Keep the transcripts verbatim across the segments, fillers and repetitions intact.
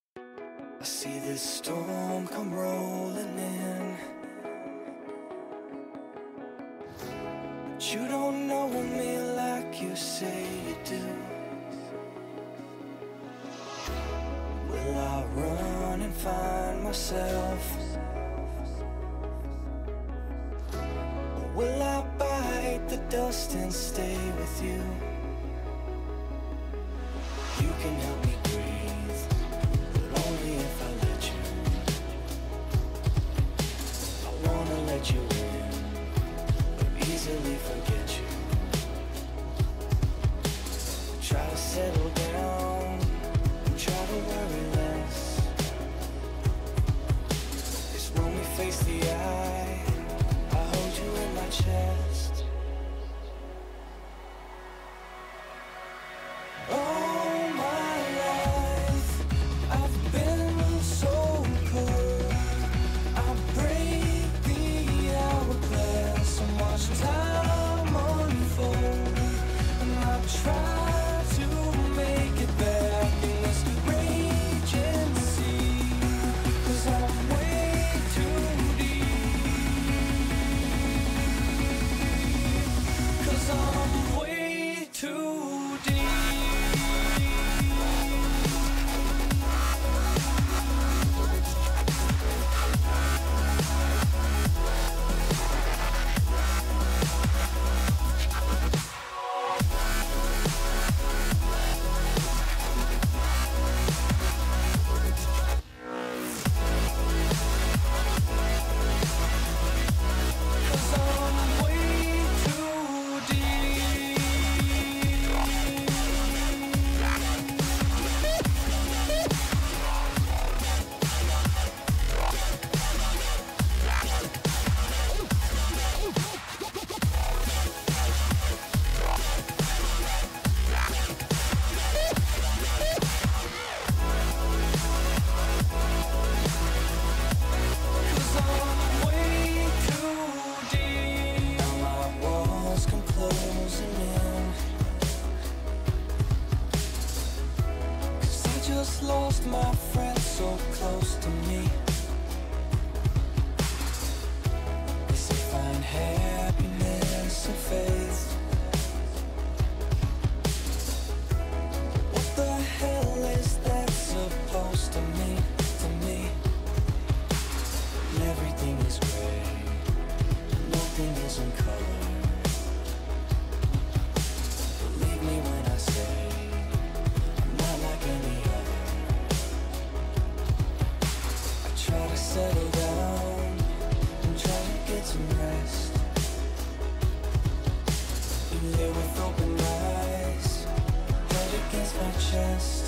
I see this storm come rolling in, but you don't know me like you say you do. Will I run and find myself, or will I bite the dust and stay with you? You can help me breathe, but only if I let you. I wanna let you in, but easily forget you. Try to settle down and try to worry less, 'cause when we face the eye, I hold you in my chest. All my life I've been so cold. I break the hourglass and watch time unfold, and I try to make it back in this raging sea, 'cause I'm way too deep, 'cause I'm way too deep. Lost my friend so close to me. They say find happiness and faith. What the hell is that supposed to mean to me? And everything is gray, nothing is in color. Believe me when I say I'm not like any other. Try to settle down and try to get some rest. You lay with open eyes, head against my chest.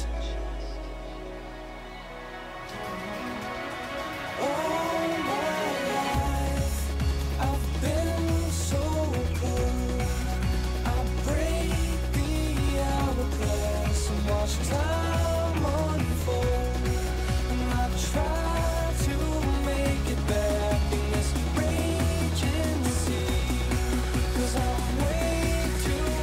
All my life I've been so cold. I break the hourglass and watch time unfold, and I try to make it back in this raging sea, 'cause I'm way too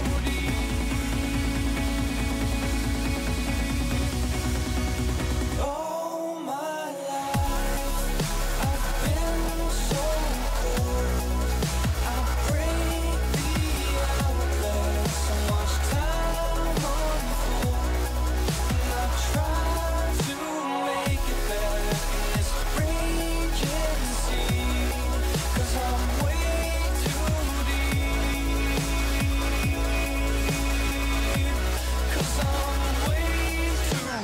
deep. All my life I've been so cold. I break the hourglass and watch time unfold, and I try to make it back in this raging sea, 'cause I'm way too deep, 'cause I'm way too.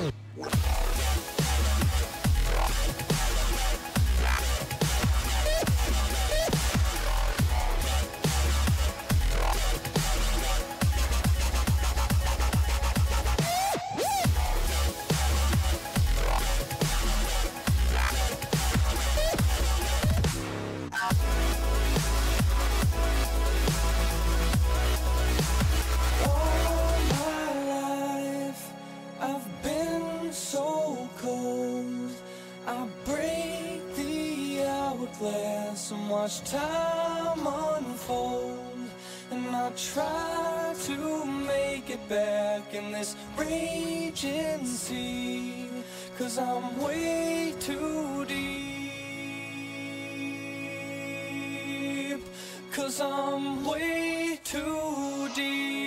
All my life I've been so cold. I break the hourglass and watch time unfold, and I try to make it back in this raging sea, 'cause I'm way too deep, 'cause I'm way too deep.